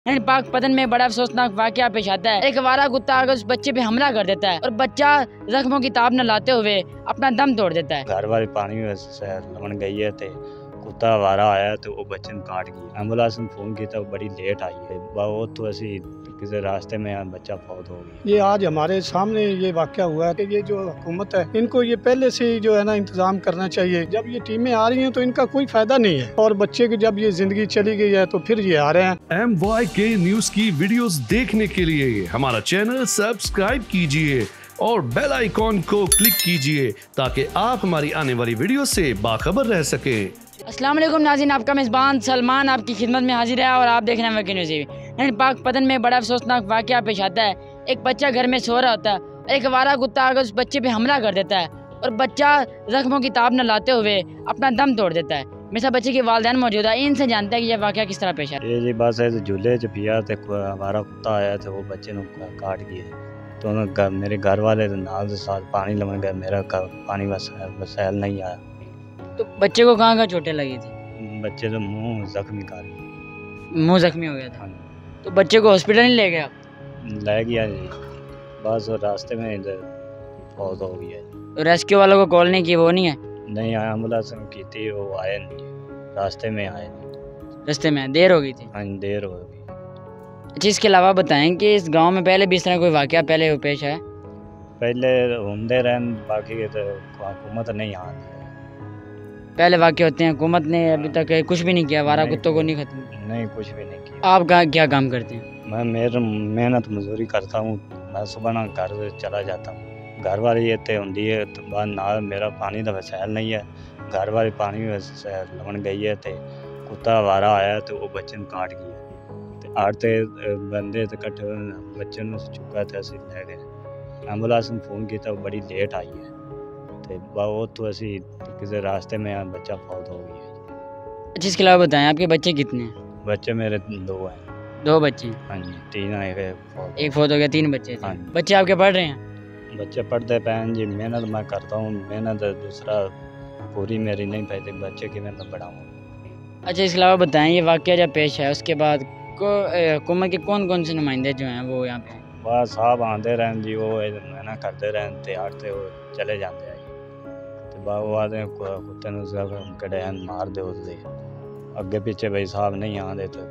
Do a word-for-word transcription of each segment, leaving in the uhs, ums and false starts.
पाक पतन में बड़ा अफसोसनाक वाकया पेश आता है। एक आवारा कुत्ता आकर उस बच्चे पे हमला कर देता है और बच्चा जख्मों की ताब न लाते हुए अपना दम तोड़ देता है। घर वाली पानी में लमन गई है ते कुत्ता आवारा आया तो वो बच्चे ने काट गया। एम्बुलेंस ने फोन किया तो बड़ी लेट आई है। वो तो ऐसी किसी रास्ते में बच्चा फौत हो गया। ये आज हमारे सामने ये वाकया हुआ है कि ये जो हुकूमत है इनको ये पहले से ही जो है ना इंतजाम करना चाहिए। जब ये टीमें आ रही हैं तो इनका कोई फायदा नहीं है और बच्चे की जब ये जिंदगी चली गई है तो फिर ये आ रहे हैं। एम वाई के न्यूज की वीडियोस देखने के लिए हमारा चैनल सब्सक्राइब कीजिए और बेल आइकॉन को क्लिक कीजिए ताकि आप हमारी आने वाली वीडियो से बाखबर रह सके। अस्सलाम वालेकुम नाज़रीन, आपका मेज़बान सलमान आपकी खिदमत में हाजिर है और आप देख रहे हैं वकी न्यूज़। पाक पतन में बड़ा अफसोसनाक वाकया पेश आता है। एक बच्चा घर में सो रहा होता है, एक आवारा कुत्ता आकर उस बच्चे पे हमला कर देता है और बच्चा जख्मों की ताब न लाते हुए अपना दम तोड़ देता है। मेरे साथ बच्चे के वालिदैन मौजूद है, इनसे जानते हैं कि यह वाकया किस तरह पेश आया। ये जी बस है झूले च पिया तो आवारा कुत्ता आया तो वो बच्चे ने काट गया। तो मेरे घर वाले नाल के साथ पानी लमन गया, मेरा पानी वसैल नहीं आया। तो बच्चे को कहाँ कहाँ चोटें लगी थी? बच्चे तो मुंह जख्मी कर मुंह जख्मी हो गया था। तो बच्चे को हॉस्पिटल नहीं ले गया? ले गया जी, बस रास्ते में इधर फौत हो गया। तो रेस्क्यू वालों को कॉल नहीं की? वो नहीं है? नहीं आया, एम्बुलेंस की थी, वो आए नहीं, रास्ते में आए। रास्ते में देर हो गई थी? हाँ देर हो गई। अच्छा, इसके अलावा बताएं कि इस गांव में पहले भी इस तरह कोई वाकया पहले पेश है? पहले घूमते रहन, बाकी तो हुकूमत नहीं आती। पहले वाकये होते हैं, हुकूमत ने अभी तक कुछ भी नहीं किया, आवारा कुत्तों को नहीं खत्म? नहीं, कुछ भी नहीं किया। आप क्या काम करते हैं? मैं मेरे मेहनत मजदूरी करता हूँ। मैं सुबह ना घर चला जाता हूँ। घर वाली ये ते होंगी है तो बाद नाल मेरा पानी का वसैल नहीं है। घर वाली पानी में लमन गई है तो कुत्ता आवारा आया तो वो बच्चे ने काट गया। आड़ते बंदे तो कट्ठे बच्चे ने चुका तो असी लै गए। एम्बुलेंस ने फोन किया, बड़ी लेट आई है तो वो तो ऐसी किसी रास्ते में बच्चा फौत हो गया। अच्छा, इसके अलावा बताएं आपके बच्चे कितने हैं? बच्चे मेरे दो हैं। दो बच्चे? हाँ जी, तीन है, एक फौत हो गया, तीन बच्चे थे। हाँ। बच्चे आपके पढ़ रहे हैं? बच्चे पढ़ते पैन जी, मेहनत मैं करता हूँ, मेहनत दूसरा पूरी मेरी नहीं पाती, बच्चे की मैं पढ़ाऊँ। अच्छा, इसके अलावा बताएं ये वाकया जब पेश है उसके बाद हुकूमत के कौन कौन से नुमाइंदे जो हैं वो यहाँ पे? बस साहब आते रहन जी, वो मेहनत करते रहन ते आड़ते वो चले जाते हैं तो बाबू आते कुत्ते ने कड़े मार दे उसदे अगे पीछे भाई साहब नहीं आते। तो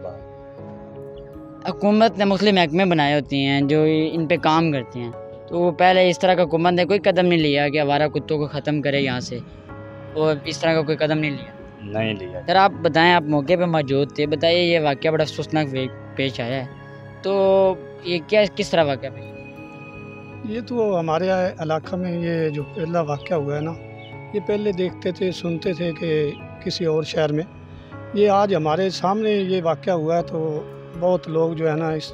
हुकूमत ने मुख्तलिफ महकमे बनाए होती हैं जो इन पे काम करते हैं, तो वो पहले इस तरह का हुकूमत ने कोई कदम नहीं लिया कि आवारा कुत्तों को ख़त्म करे यहाँ से, और इस तरह का कोई कदम नहीं लिया? नहीं लिया। सर आप बताएं, आप मौके पे मौजूद थे, बताइए ये वाकया बड़ा अफसोसनाक पेश आया है, तो ये क्या किस तरह वाकया पेश? ये तो हमारे इलाका में ये जो पहला वाकया हुआ है ना, ये पहले देखते थे सुनते थे कि किसी और शहर में, ये आज हमारे सामने ये वाकया हुआ है तो बहुत लोग जो है ना इस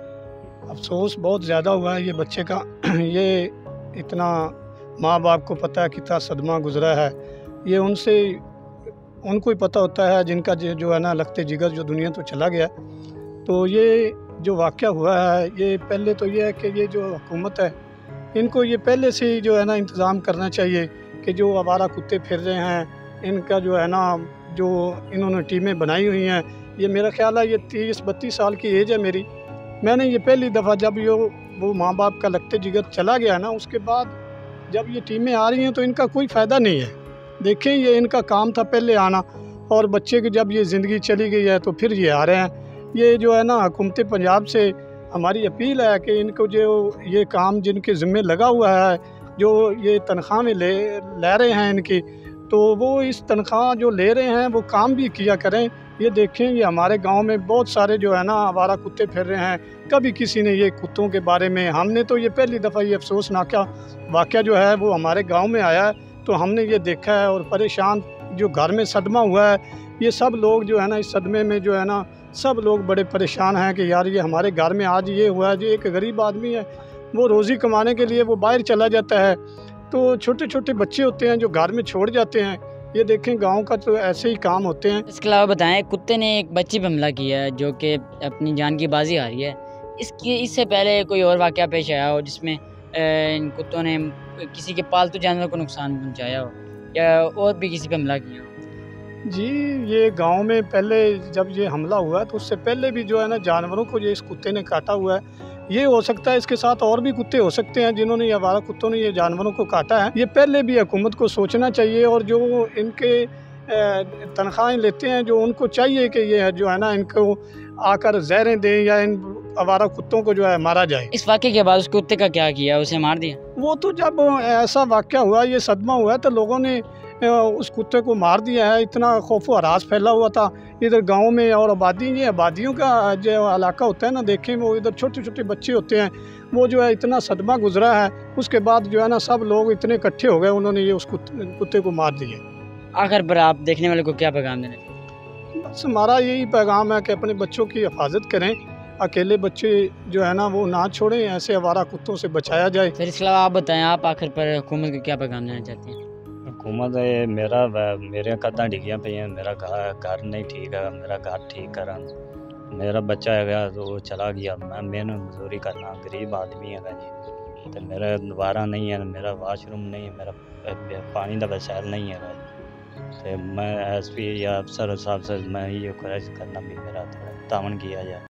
अफसोस बहुत ज़्यादा हुआ है ये बच्चे का। ये इतना माँ बाप को पता है कितना सदमा गुजरा है, ये उनसे उनको ही पता होता है जिनका जो है ना लगते जिगर जो दुनिया तो चला गया। तो ये जो वाकया हुआ है ये पहले तो ये है कि ये जो हुकूमत है इनको ये पहले से ही जो है ना इंतज़ाम करना चाहिए कि जो आवारा कुत्ते फिर रहे हैं इनका जो है ना जो इन्होंने टीमें बनाई हुई हैं, ये मेरा ख्याल है ये तीस बत्तीस साल की एज है मेरी। मैंने ये पहली दफ़ा जब ये वो माँ बाप का लगते जिगर चला गया ना, उसके बाद जब ये टीमें आ रही हैं तो इनका कोई फ़ायदा नहीं है। देखें ये इनका काम था पहले आना, और बच्चे की जब ये ज़िंदगी चली गई है तो फिर ये आ रहे हैं। ये जो है ना हुकूमत पंजाब से हमारी अपील है कि इनको जो ये काम जिनके ज़िम्मे लगा हुआ है, जो ये तनख्वाह में ले ले रहे हैं इनकी, तो वो इस तनख्वाह जो ले रहे हैं वो काम भी किया करें। ये देखें ये हमारे गांव में बहुत सारे जो है ना आवारा कुत्ते फिर रहे हैं, कभी किसी ने ये कुत्तों के बारे में, हमने तो ये पहली दफ़ा ये अफसोसनाक वाकया जो है वो हमारे गांव में आया है तो हमने ये देखा है और परेशान जो घर में सदमा हुआ है, ये सब लोग जो है ना इस सदमे में जो है ना सब लोग बड़े परेशान हैं कि यार ये हमारे घर में आज ये हुआ है। जो एक गरीब आदमी है वो रोज़ी कमाने के लिए वो बाहर चला जाता है, तो छोटे छोटे बच्चे होते हैं जो घर में छोड़ जाते हैं। ये देखें गांव का तो ऐसे ही काम होते हैं। इसके अलावा बताएं, कुत्ते ने एक बच्ची पर हमला किया है जो कि अपनी जान की बाजी हारी है, इसकी इससे पहले कोई और वाकया पेश आया हो जिसमें इन कुत्तों ने किसी के पालतू जानवर को नुकसान पहुंचाया हो या और भी किसी पे हमला किया हो? जी, ये गांव में पहले जब ये हमला हुआ तो उससे पहले भी जो है ना जानवरों को ये इस कुत्ते ने काटा हुआ है। ये हो सकता है इसके साथ और भी कुत्ते हो सकते हैं जिन्होंने ये आवारा कुत्तों ने ये जानवरों को काटा है। ये पहले भी हुकूमत को सोचना चाहिए और जो इनके तनख्वाहें लेते हैं जो उनको चाहिए कि ये जो है ना इनको आकर जहरें दें या इन आवारा कुत्तों को जो है मारा जाए। इस वाक़े के बाद उस कुत्ते का क्या किया, उसे मार दिया? वो तो जब ऐसा वाक़या हुआ, ये सदमा हुआ तो लोगों ने उस कुत्ते को मार दिया है। इतना खौफ हरास फैला हुआ था इधर गांव में। और आबादी, ये आबादियों का जो इलाका होता है ना, देखें वो इधर छोटे छोटे बच्चे होते हैं, वो जो है इतना सदमा गुजरा है। उसके बाद जो है ना सब लोग इतने इकट्ठे हो गए, उन्होंने ये उस कुत्ते, कुत्ते को मार दिए। आखिर पर आप देखने वाले को क्या पैगाम देना चाहिए? बस हमारा यही पैगाम है कि अपने बच्चों की हिफाजत करें। अकेले बच्चे जो है ना वो ना छोड़ें, ऐसे आवारा कुत्तों से बचाया जाए। सर इसके अलावा आप बताएं, आप आखिर पर हुकूमत को क्या पैगाम देना चाहते हैं? हुकूमत ये मेरा मेरे कदा डिगियां पई हैं, मेरा घर घर नहीं ठीक है, मेरा घर ठीक करा। मेरा बच्चा है तो वो चला गया, मैं मेहनत मजदूरी करना, गरीब आदमी है जी। तो मेरा दोबारा नहीं है, मेरा वाशरूम नहीं है, मेरा पानी का वसैल नहीं है। तो मैं एस पी या अफसर साहब से मैं ये ख्वाहिश करना भी मेरा थोड़ा तावन किया जाए।